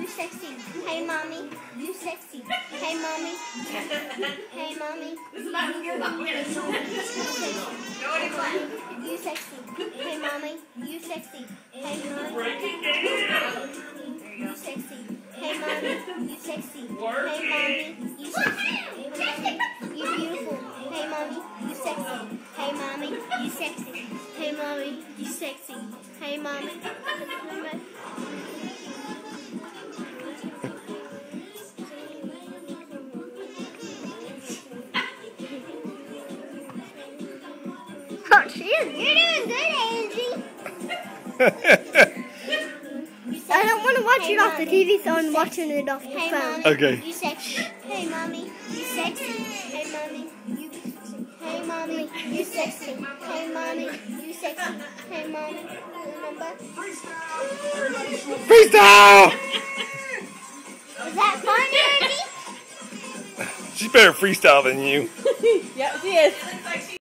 you sexy. Hey mommy, you sexy. Hey mommy, hey mommy. This is about to get up here. You sexy. Hey mommy, you sexy. Hey mommy, Breaking down. you sexy. Hey mommy, you sexy. Hey mommy, you sexy. Hey mommy, you beautiful. Hey mommy, you sexy. Hey mommy, you sexy. Hey mommy, you sexy. Hey mommy. Oh, you're doing good, Angie. I don't want to watch it off the TV, so I'm watching it off the phone. Okay. You sexy. Hey, mommy. You sexy. Hey, mommy. You sexy. Hey, mommy. You sexy. Hey, mommy. You sexy. Hey, mommy. Remember? Freestyle! Was that fun, Angie? She's better freestyle than you. Yeah, she is.